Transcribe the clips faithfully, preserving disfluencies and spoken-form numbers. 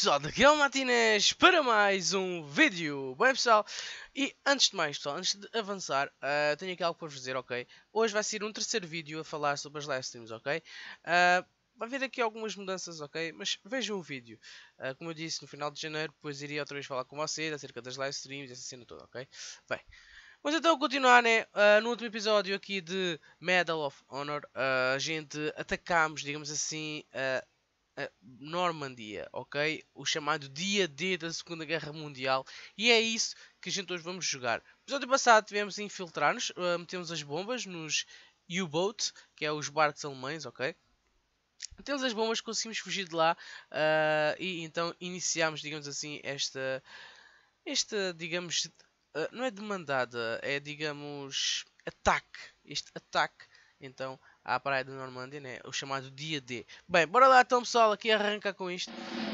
pessoal, daqui é o Martínez para mais um vídeo. Bem pessoal, e antes de mais pessoal, antes de avançar, uh, tenho aqui algo para vos dizer, ok? Hoje vai ser um terceiro vídeo a falar sobre as live streams, ok? Uh, vai haver aqui algumas mudanças, ok? Mas vejam o vídeo. Uh, como eu disse, no final de janeiro, depois iria outra vez falar com vocês acerca das live streams, essa cena toda, ok? Bem, vamos então continuar, né? Uh, no último episódio aqui de Medal of Honor, uh, a gente atacámos, digamos assim... Uh, a Normandia, ok? O chamado dia D da Segunda Guerra Mundial. E é isso que a gente hoje vamos jogar. No episódio passado tivemos a infiltrar-nos, uh, metemos as bombas nos U-Boat, que é os barcos alemães, ok? Metemos as bombas, conseguimos fugir de lá uh, e então iniciámos, digamos assim, esta, esta digamos, uh, não é demandada, é, digamos, ataque. Este ataque, então, à praia da Normandia, né? O chamado dia D. Bem, bora lá então pessoal, aqui arrancar com isto.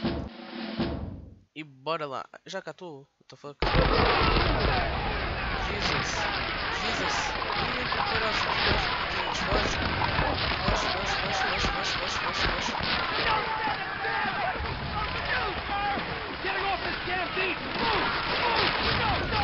E bora lá. Já cá estou. What the fuck? Jesus. Jesus. Ih, que caralho. Foge. Foge, foge, foge, foge, foge, foge, foge, foge. Getting off this damn beat! Move! Move! No! No!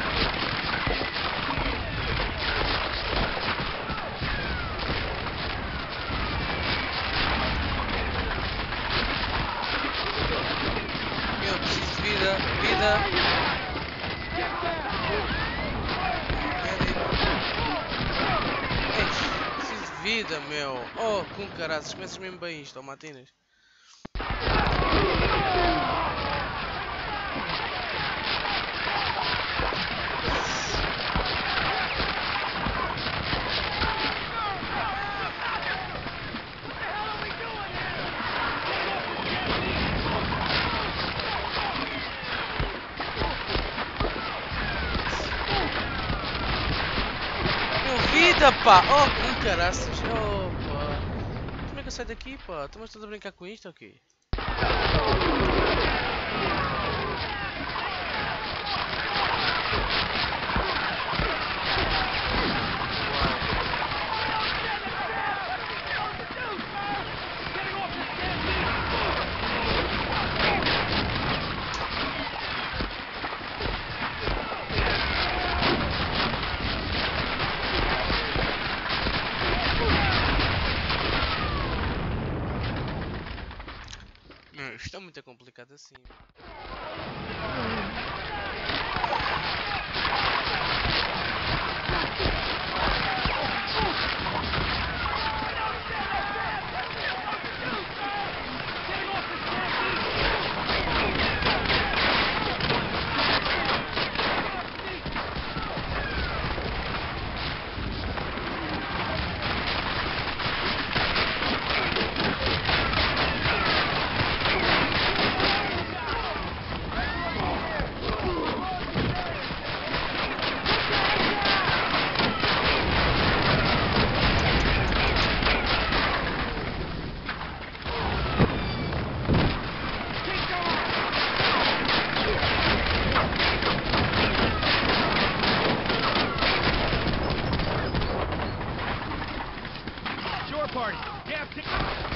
Meu, preciso de vida, vida. Ei, preciso de vida, meu. Oh, com caraças, começas mesmo bem isto, ó, Martínez. Vida, pá! Oh, com caraças! Oh, pá! Como é que eu saio daqui, pá? Estamos todos a brincar com isto ou quê? Não, isto é muito complicado assim. Party. Damn ticket.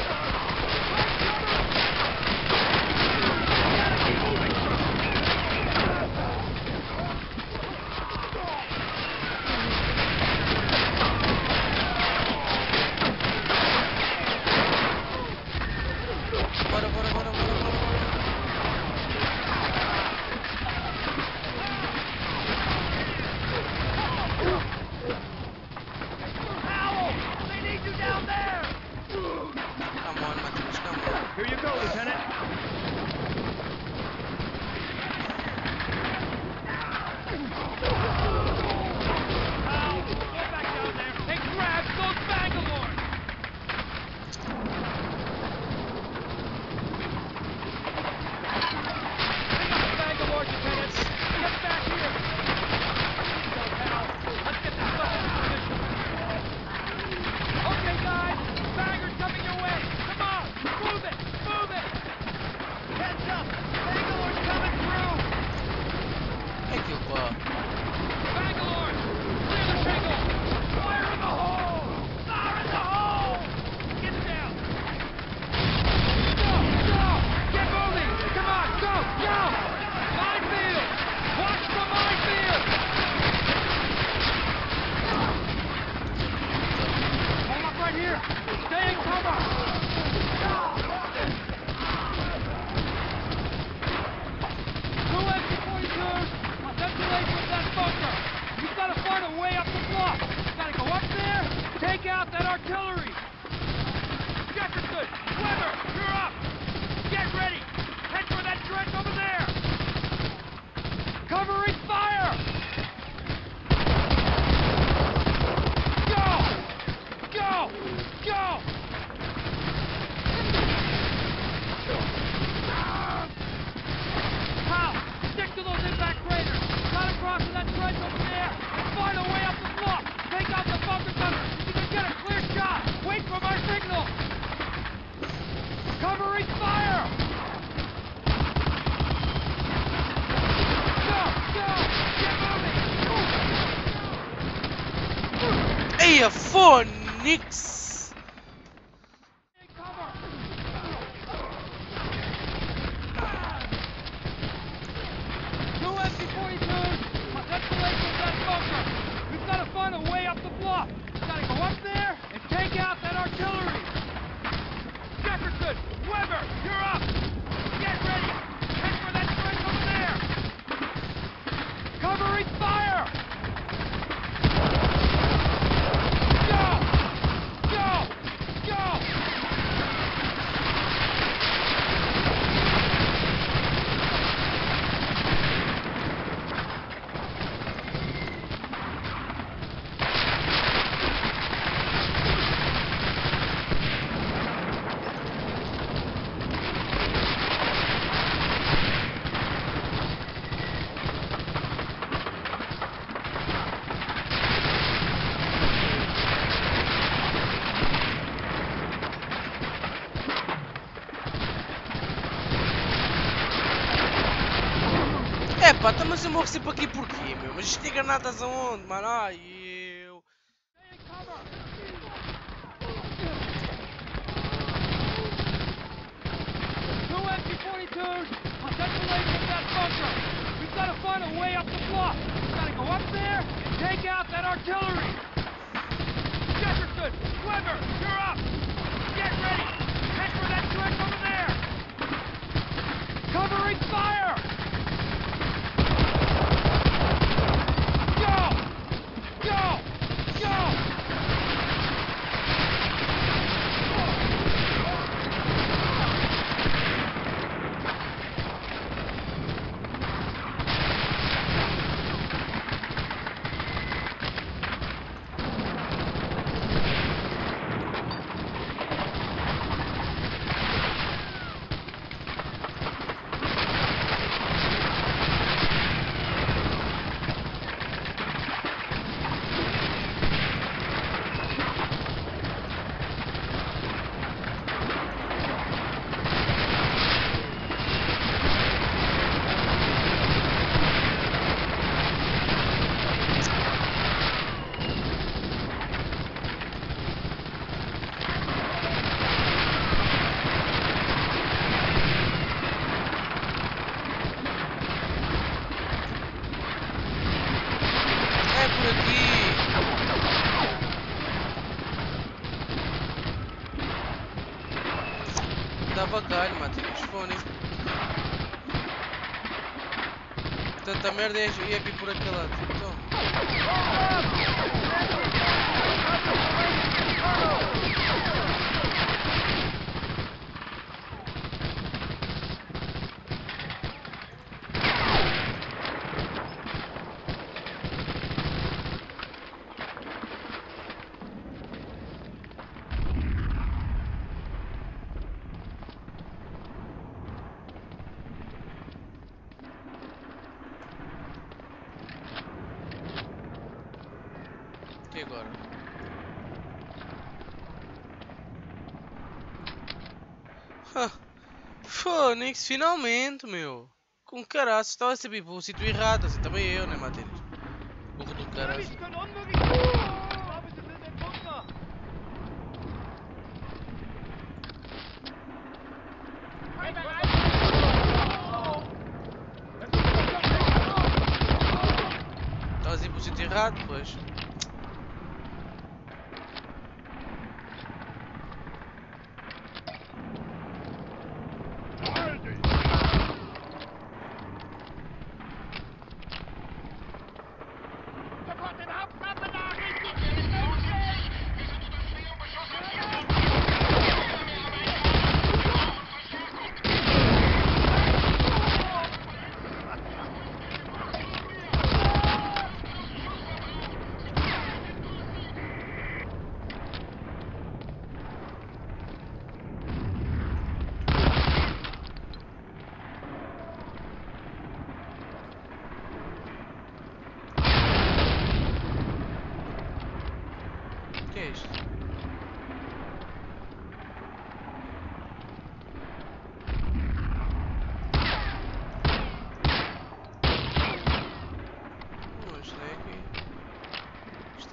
Bora, bora, bora, bora, bora, bora. Owl! They need you down there! Come on, Martínez, come on. Stay in cover! Two M P forty-twos! I'll detonate with that bunker! We've got to find a way up the bluff! Gotta go up there, take out that artillery! Jefferson! Weber! You're up! Get ready! Head for that trench over there! Covering fire! Go! Go! Go! Hal, stick to those impact craters! Cut across to that trench over there and find a way up the bluff! Take out the bunker gunner! You can get a clear shot! Wait for my signal! Covering fire! Go! Go! Get moving! Eia, Fônix! Take cover! Two M P forty-twos! Let's delay from that bunker! We've got to find a way up the bluff! Gotta go up there and take out that artillery! Jefferson! Weber! You're up! Get ready! Head for that trench over there! Covering fire! Go! Go! Go! Epá, tá, mas eu morro sempre aqui porquê, meu? Mas isto tem granadas aonde, mano? Ai, eu... Stay in cover! Two M P forty-twos! I'll detonate from that bunker! We've got to find a way up the bluff! Gotta go up there and take out that artillery! Jefferson! Weber! You're up! Get ready! Head for that trench over there! Covering fire! Go! Go! Go! É por aqui! Dá bacalho, Matheus, Fônix. Tanta merda ia ia vir por aquele lado. Então. O que agora? Ah, Fônix, finalmente, meu! Com caraças, estava a saber para o sítio errado, assim também eu, né, Matheus? Burro do caralho. Estava a ir para o sítio errado, pois.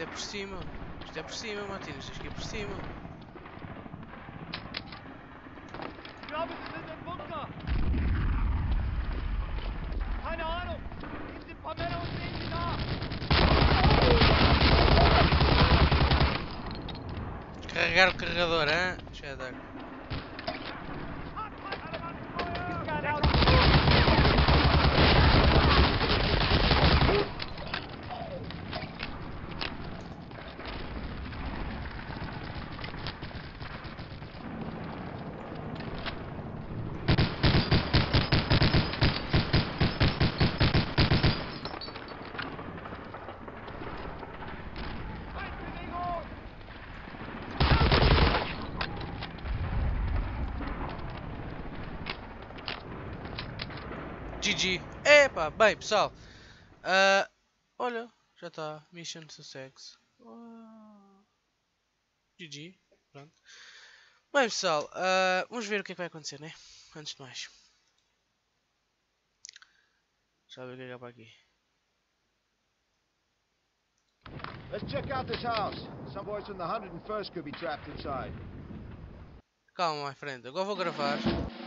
por cima. Isto é por cima, Martins. Isto aqui é por cima. Ich glaube, sie sind im Bunker. Keine Ahnung. Geben Sie ein paar Männer und sehen Sie nach. Carregar o carregador, hein? Deixa eu dar. G G. Epa, bem pessoal. Uh, olha, já está. Mission success. Uh, G G. Pronto. Bem pessoal, uh, vamos ver o que é que vai acontecer, né? Antes de mais. Deixa eu ver o que é que há para aqui. Let's check out this house. Some boys from the one hundred first could be trapped inside. Calma, my friend. Agora vou gravar.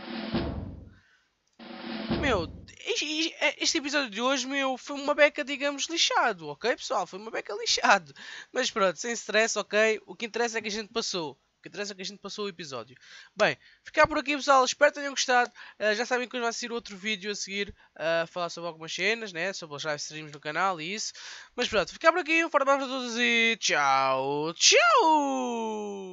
Meu, este, este episódio de hoje, meu, foi uma beca, digamos, lixado, ok, pessoal? Foi uma beca lixado. Mas pronto, sem stress, ok? O que interessa é que a gente passou. O que interessa é que a gente passou o episódio. Bem, ficar por aqui, pessoal. Espero que tenham gostado. Uh, já sabem que hoje vai ser outro vídeo a seguir. A uh, falar sobre algumas cenas, né? Sobre os live streams no canal e isso. Mas pronto, ficar por aqui. Um forte abraço a todos e tchau, tchau!